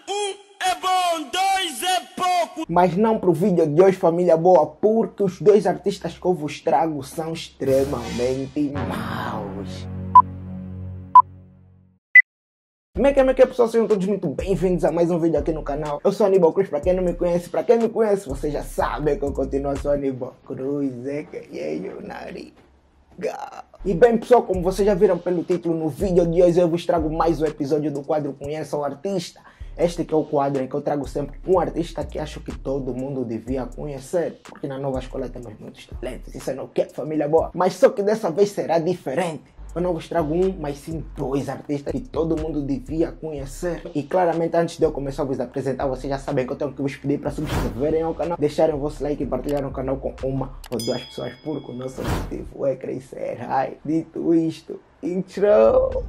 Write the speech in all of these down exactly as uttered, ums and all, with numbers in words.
Um é bom, dois é pouco. Mas não pro vídeo de hoje, família boa, porque os dois artistas que eu vos trago são extremamente maus. Como é que é, como é que é, pessoal? Sejam todos muito bem-vindos a mais um vídeo aqui no canal. Eu sou Aníbal Cruz, pra quem não me conhece, pra quem me conhece, você já sabe que eu continuo, sou Aníbal Cruz, é que é o nariz. E bem, pessoal, como vocês já viram pelo título, no vídeo de hoje eu vos trago mais um episódio do quadro Conheça o Artista. Este que é o quadro em que eu trago sempre um artista que acho que todo mundo devia conhecer, porque na nova escola temos muitos talentos, isso não quer, família boa. Mas só que dessa vez será diferente. Eu não vos trago um, mas sim dois artistas que todo mundo devia conhecer. E claramente, antes de eu começar a vos apresentar, vocês já sabem que eu tenho que vos pedir para subscreverem ao canal, deixarem o vosso like e partilharem o canal com uma ou duas pessoas, porque o nosso objetivo é crescer. Ai, dito isto, intro!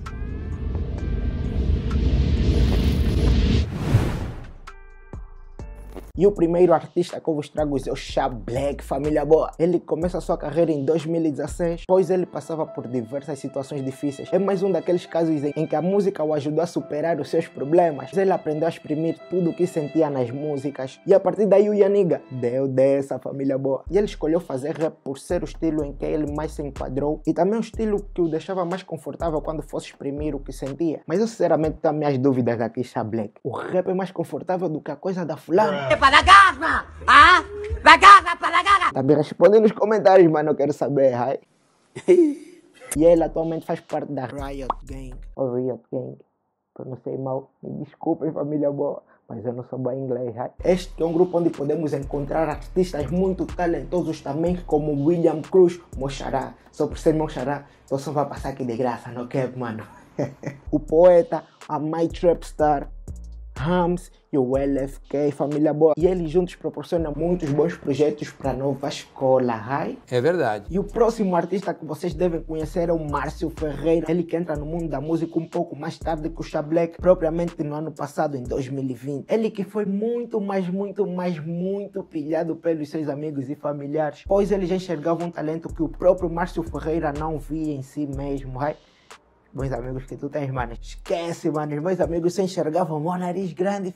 E o primeiro artista que eu vos trago é o Shableck, família boa. Ele começa a sua carreira em dois mil e dezesseis, pois ele passava por diversas situações difíceis. É mais um daqueles casos em que a música o ajudou a superar os seus problemas. Ele aprendeu a exprimir tudo o que sentia nas músicas. E a partir daí o Yaniga deu dessa, família boa. E ele escolheu fazer rap por ser o estilo em que ele mais se enquadrou. E também um estilo que o deixava mais confortável quando fosse exprimir o que sentia. Mas eu sinceramente tenho minhas dúvidas aqui, Shableck. O rap é mais confortável do que a coisa da fulana. Para casa! Ah! Para casa, para casa! Tá bem, responde nos comentários, mano, eu quero saber, ai. E ele atualmente faz parte da Riot Gang, ou Riot Gang, pronunciei mal, me desculpem, família boa, mas eu não sou bom em inglês, ai. Este é um grupo onde podemos encontrar artistas muito talentosos também, como William Cruz, meu xará. Só por ser meu xará, eu só vai passar aqui de graça, não quer, mano? O Poeta, a My Trapstar, Rams e o L F K, família boa. E eles juntos proporcionam muitos bons projetos para a nova escola, ai? É verdade. E o próximo artista que vocês devem conhecer é o Márcio Ferreira. Ele que entra no mundo da música um pouco mais tarde que o Shableck, propriamente no ano passado, em dois mil e vinte. Ele que foi muito, mais, muito, mais, muito pilhado pelos seus amigos e familiares, pois ele já enxergava um talento que o próprio Márcio Ferreira não via em si mesmo, ai? Meus amigos que tu tens, mano, esquece, mano, meus amigos se enxergavam, meu nariz grande.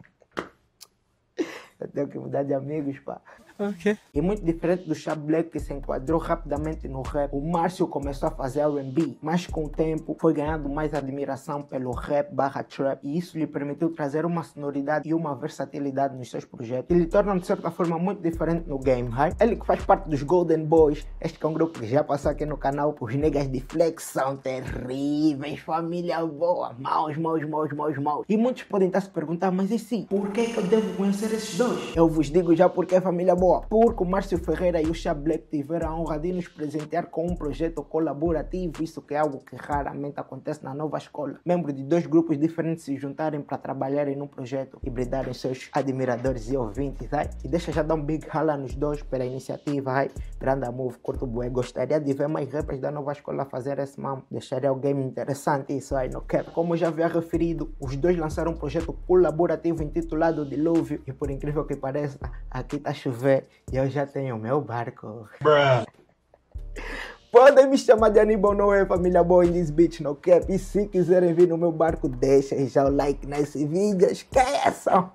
Eu tenho que mudar de amigos, pá. Ok. E muito diferente do Shableck, que se enquadrou rapidamente no rap, o Márcio começou a fazer R and B, mas com o tempo foi ganhando mais admiração pelo rap barra trap, e isso lhe permitiu trazer uma sonoridade e uma versatilidade nos seus projetos, e lhe tornam de certa forma muito diferente no game, right? Ele que faz parte dos Golden Boys, este que é um grupo que já passou aqui no canal, os negas de flex são terríveis, família boa, maus, maus, maus, maus, maus. E muitos podem estar se perguntar, mas e sim, por que que eu devo conhecer esses dois? Eu vos digo já porque, família boa. Porque o Márcio Ferreira e o Shableck tiveram a honra de nos presentear com um projeto colaborativo, isso que é algo que raramente acontece na nova escola. Membros de dois grupos diferentes se juntarem para trabalharem num projeto e brindarem seus admiradores e ouvintes, ai? E deixa já dar um big rala nos dois pela iniciativa, ai? Grande move, curto bué. Gostaria de ver mais rappers da nova escola fazer esse mambo. Deixaria o game interessante, isso aí, no cap. Como eu já havia referido, os dois lançaram um projeto colaborativo intitulado Dilúvio, e por incrível que pareça, aqui tá chovendo e eu já tenho o meu barco. Bruh. Podem me chamar de Aníbal, não é, família boa, in this bitch, no cap. E se quiserem vir no meu barco, deixem já o like nesse vídeo, esqueçam.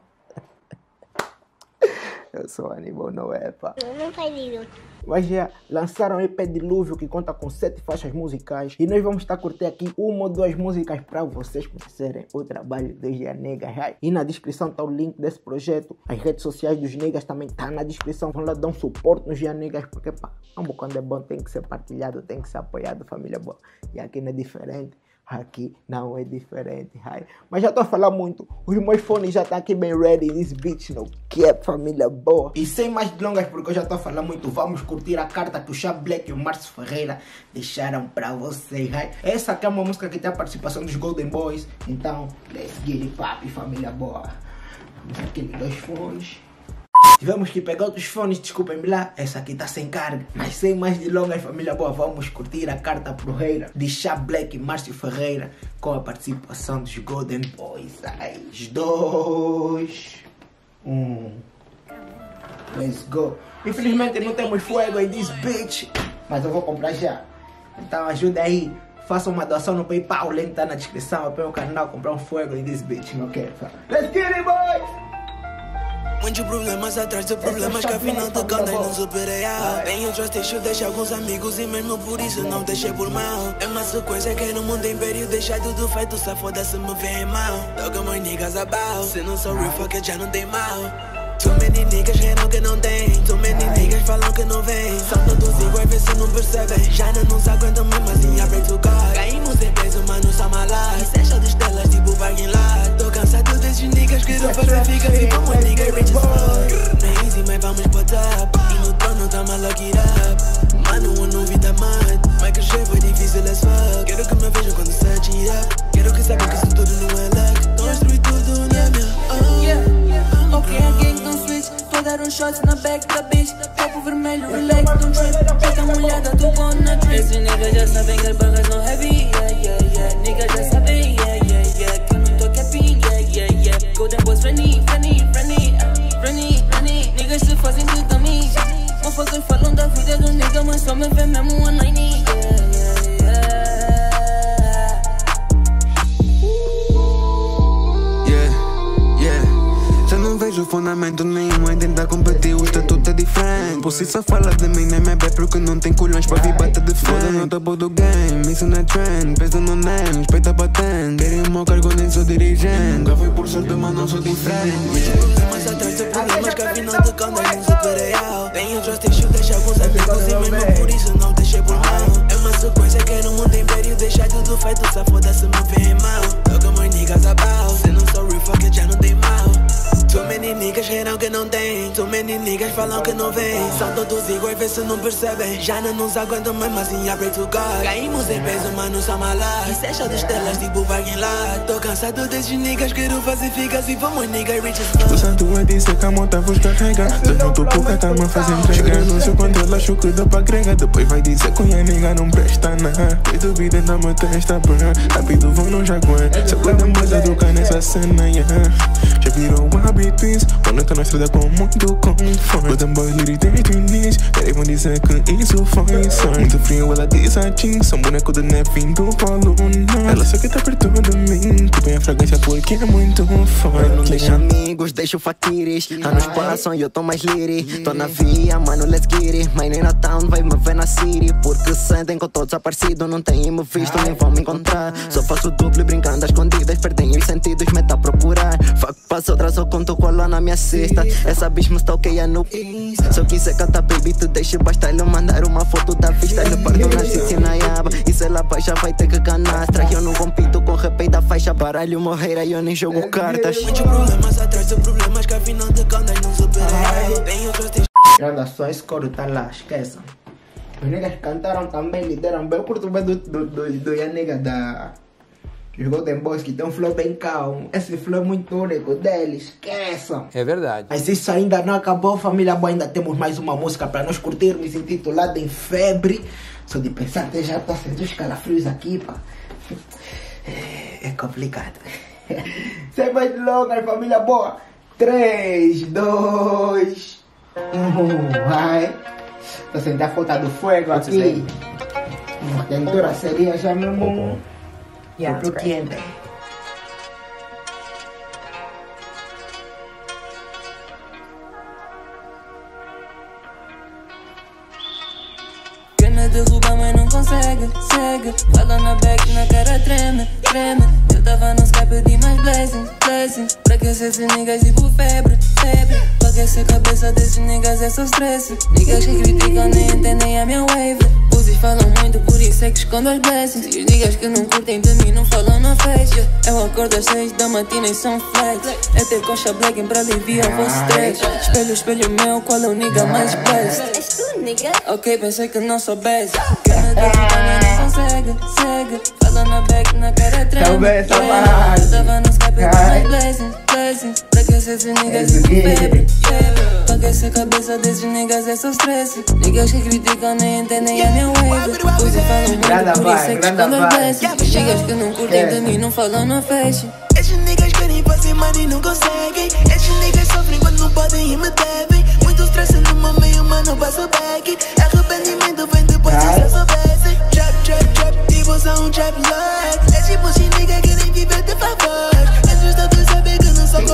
Eu sou Aníbal, não é, pá. Não faz isso. Mas já lançaram o E P Dilúvio, que conta com sete faixas musicais, e nós vamos estar curtindo aqui uma ou duas músicas para vocês conhecerem o trabalho dos Negas. E na descrição está o link desse projeto. As redes sociais dos Negas também tá na descrição. Vão lá dar um suporte nos Negas, porque pá, quando é bom tem que ser partilhado, tem que ser apoiado, família boa. E aqui não é diferente. Aqui não é diferente, ai. Mas já estou a falar muito. Os meus fones já estão aqui bem ready. This bitch no cap, família boa. E sem mais delongas, porque eu já estou a falar muito, vamos curtir a carta que o Shableck e o Márcio Ferreira deixaram para vocês, ai. Essa aqui é uma música que tem a participação dos Golden Boys. Então, let's get it, papi, família boa. Vamos aqui nos dois fones. Tivemos que pegar outros fones, desculpem-me lá, essa aqui tá sem carga. Mas sem mais delongas, família boa, vamos curtir a carta porreira de Shableck e Márcio Ferreira com a participação dos Golden Boys. Ai, os dois. Um. Let's go. Infelizmente não temos fogo em this bitch, mas eu vou comprar já. Então ajuda aí, faça uma doação no PayPal, o link tá na descrição. Apoia o canal, comprar um fogo e this bitch, não quero. Let's get it, boys! Muitos problemas atrás de problemas que afinal de contas não superei. Tenho trust issue, deixei alguns amigos e mesmo por isso não deixei por mal. É uma sequência que no mundo império deixar tudo feito, só foda-se me vem mal. Toca mais niggas about, se não sou real, fuck it, já não tem mal. Too many niggas reiram que não tem, too many niggas falam que não vem. São todos iguais, vê se não percebem. Já não nos aguentam mesmo assim, I pray to God. Caímos em peso, mano, só malá. Isso é show de estrelas, tipo parking lot. Tô cansado desses niggas que não fazem fica assim como nigga rich as fuck. Não é easy, mas vamos pro top. E no trono tá mal lock it up. Mano, eu não vi da mãe, mas crescer foi difícil as fuck. Quero que me vejam quando search it up. Quero que saibam que isso tudo não é luck. Construir tudo na minha own. Yeah, ok, a gang don't switch. Tô dar um shot na back da bitch. Copo vermelho, relax, don't trip. Preta molhada, tô gonna trip. Esses niggas já sabem que as barras não heavy. Yeah, yeah, yeah. Niggas já sabem, yeah, yeah, yeah. Que eu não tô capping, yeah, yeah, yeah. Golden boys, friendly, friendly, friendly, friendly, friendly. Niggas se fazem de caminho. Motherfuckers falam da vida do nigga, mas só me vê mesmo online. Não vejo fundamento nenhum em tentar competir, o estatuto é diferente. Por si só fala de mim, nem me bebe porque não tem colhões pra vir bater de frente. Foda no topo do game, isso não é trend. Peso no name, respeita patente. Terem o meu cargo, nem sou dirigente. Nunca fui por sorte, mas não sou diferente. Muitos problemas atrás de problemas que afinal de contas não superei. Tenho trust issue, deixa alguns amigos e mesmo por isso não deixei por mal. É uma sequência que no mundo império deixar tudo feito, só foda-se me vem mal. Toca mais niggas about, se não sou real, fuck it, já não tem mal. Too many niggas reiram que não tem, too many niggas falam que não vem. São todos iguais, vê se não percebem. Já não nos aguentam mesmo assim, I pray to God. Caímos em peso, mano, só malá. Isso é show de estrelas, tipo parking lot. Tô cansado desses niggas, quero fazer fica assim, vamos niggas rich as fuck. O santo é dizer que a moto vos carrega. Tô no topo que a cama faz entrega. Não sei quando ela acho que dá pra agrega. Depois vai dizer que a nigga não presta nada. Pois duvida da minha testa, porra. Rápido vou no jaguar. Se cuida mais a educar nessa cena, yeah. Já virou um habit twins. Quando tô na estrada com muito conforto. Golden boy lyric desde o início. Eles vão dizer que isso foi sorte. Muito frio, ela diz assim. São boneco de neve vindo polo norte. Ela só que tá perto de mim. Que bem a fragrância porque é muito forte. Não deixo amigos, deixo fatires. Anos passam e eu tô mais liri. Tô na via, mano, let's get it. Mine na town, vai me ver na city. Porque sentem que eu tô desaparecido. Não têm me visto, nem vão me encontrar. Só faço duplo e brincando às escondidas. Perdem os sentidos, meta a procurar. Fuck, passo atrás, eu conto cola na minha cesta. Essa bitch me stalkeia no Insta. Se eu quiser cantar, baby, tu deixa. Basta ele mandar uma foto da vista. Ele parto na cici na yaba. E se ela baixa, vai ter que canastra. Eu não compito com rap da faixa. Baralho morreira e eu nem jogo cartas. Muitos problemas atrás de problemas que afinal de contas não superei. Tenho trust. Granda só esse coro tá lá, esqueçam. Os niggas cantaram também, lideram bem. Eu curto bem do, do, do, do nigga da os Golden Boys, que tem um flow bem calmo. Esse flow é muito único deles, esqueçam. É verdade. Mas isso ainda não acabou, família boa. Ainda temos mais uma música para nós curtirmos, intitulada Em Febre. Só de pensar até já tô sentindo os calafrios aqui, pá. É complicado. Sem mais delongas, família boa. três, dois, um, vai. Tô sentindo a falta do fogo aqui. Uma quentura seria já mesmo. Yeah, that's great. Quer derrubar, mas não consegue, segue. Fala na back, na cara treme, treme. Eu tava no Skype, pedi mais blessings, blessings. Pra aquecer esses niggas tipo febre, febre. Pra aquecer a cabeça desses niggas é só stress. Niggas que criticam nem entendem a minha wave. Pussies falam muito, por isso é que escondo as blessings. E os niggas que não curtem de mim não falam na face. Eu acordo às seis da matina e são flex. É ter concha blacking pra aliviar o vosso stress. Espelho, espelho meu, qual é o nigga mais blessed? És tu, nigga? Ok, pensei que não soubesse. Quer me derrubar, mas não consegue, segue. Fala na back, na cara treme. Talvez, talvez. Eu tava no Skype, pedi mais blessings, blessings. Pra aquecer esses niggas tipo febre, febre. Pra aquecer a cabeça desses niggas é só stress. Niggas que criticam nem entendem a minha wave. Pussy falam muito, por isso é que escondo as blessings. Niggas que não curtem de mim não falam na face. Esses niggas querem fazer money e não conseguem. Esses niggas sofrem quando não podem e me devem. Muito stress no meu meio, mano, passo back. Arrependimento vem depois se só soubessem. Trap, trap, trap, tipo são trap.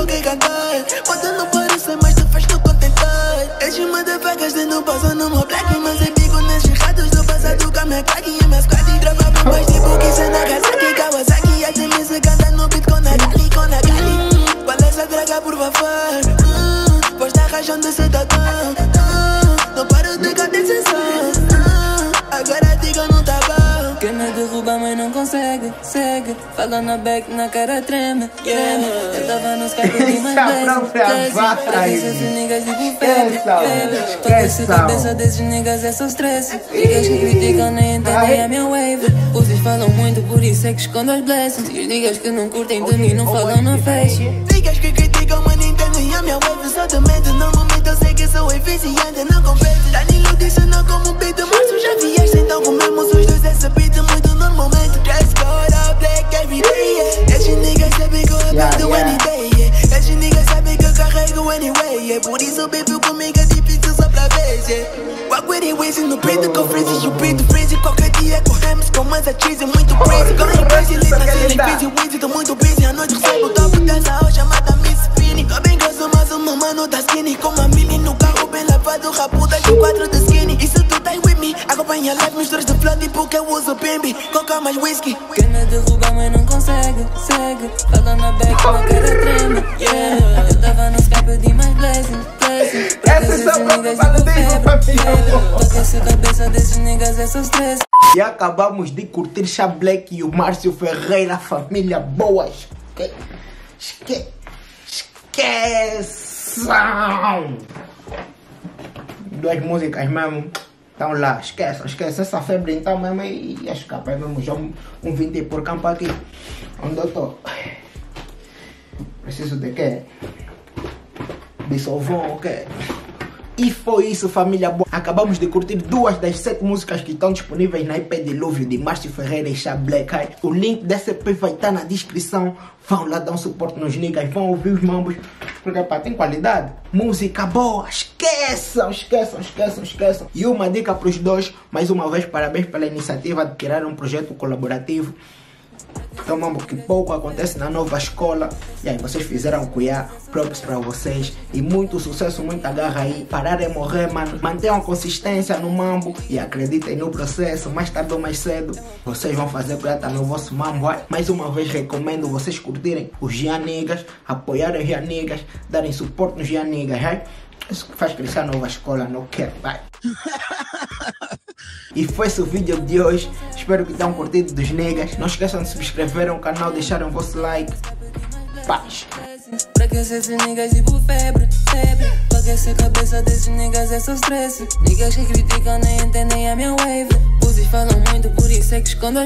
que cantar. Pode não parecer, mas tu faz tu contentar. Esses motherfuckers não passam no meu black, mas é bico nesses ratos do passado com a minha crack e minhas quadras e gravava mais tipo que cê Nagasaki, Kawasaki. Até me se canta no beat com a Gali, com a Gali. Qual é essa draga por favor? Uh, pois tá rachando esse tatão. Uh, não paro de cantar sensação. Uh, agora diga não tá bom. Quer me derrubar, mas não consegue, segue. Fala na back, na cara treme, treme. Eu tava nos carros de mais blazing, pra que esses niggas de febre, febre. Toca essa cabeça desses niggas é só stress. Niggas que criticam nem entendem a minha wave. Vocês falam muito, por isso é que escondo as blessings. E os niggas que não curtem de mim não falam na face. Niggas que criticam, mas nem entendem a minha wave. Só te mente, no momento eu sei que sou eficiente, não compete. Danilo disse não como beat, mas tu já vieste, então comemos os dois essa beat muito normalmente. Dress code all black every day, yeah. Esses niggas sabem que eu aprendo any day, yeah. Esses niggas sabem que eu carrego anyway, yeah. Por isso bebeu comigo é difícil só pra vez, yeah. Walk with it, Waze no preto com freeze, you preto freeze. Qualquer dia corremos com mais a cheese, muito crazy. Going crazy, lit na cena, busy, Weezy, tô muito busy. À noite recebo o topo dessa hoje chamada Miss Fini. Tô bem grosso, mas o meu mano tá skinny. Com uma mini no carro bem lavado, rapuda de quatro de skinny. E se tu tá with me, acompanha live, misturas de flow tipo que eu uso Bimbi. Coca mais whisky. Quer me derrubar, mas não consegue, segue. Fala na back, na cara treme, yeah. Eu tava no Skype de mais blazing, blazing. Pra que esses niggas de febre, febre. Toca essa cabeça desses niggas é só stress. E acabamos de curtir Chá Black e o Márcio Ferreira, família boa. Esque... Esque... Esqueçam! Duas músicas mesmo. Então lá, esqueçam, esqueçam essa febre então mesmo e as capas mesmo. Já um, um vinte por campo aqui. Onde eu tô? Preciso de quê? De solvão, ok? E foi isso, família boa. Acabamos de curtir duas das sete músicas que estão disponíveis na E P Dilúvio de Márcio Ferreira e Chá Black. O link desse E P vai estar na descrição. Vão lá dar um suporte nos niggas, vão ouvir os mambos. Porque pá, tem qualidade. Música boa, esqueçam, esqueçam, esqueçam, esqueçam. E uma dica para os dois, mais uma vez, parabéns pela iniciativa de criar um projeto colaborativo. Então, mambo, que pouco acontece na nova escola. E aí, vocês fizeram cuiar, props para vocês. E muito sucesso, muita garra aí. Parar é morrer, mano. Mantenham consistência no mambo e acreditem no processo. Mais tarde ou mais cedo, vocês vão fazer cuiar no vosso mambo. Aí. Mais uma vez, recomendo vocês curtirem os Gianigas, apoiarem os Gianigas, darem suporte nos Gianigas. Aí. Isso que faz crescer a nova escola, não quer, vai. E foi esse o vídeo de hoje. Espero que tenham curtido dos niggas. Não esqueçam de se inscrever no canal, deixarem o vosso like. Paz. Pra que esses niggas tipo febre, febre. Toca essa cabeça desses niggas é só stress. Niggas que criticam nem entendem a minha wave. Vocês falam muito, por isso é que escondo.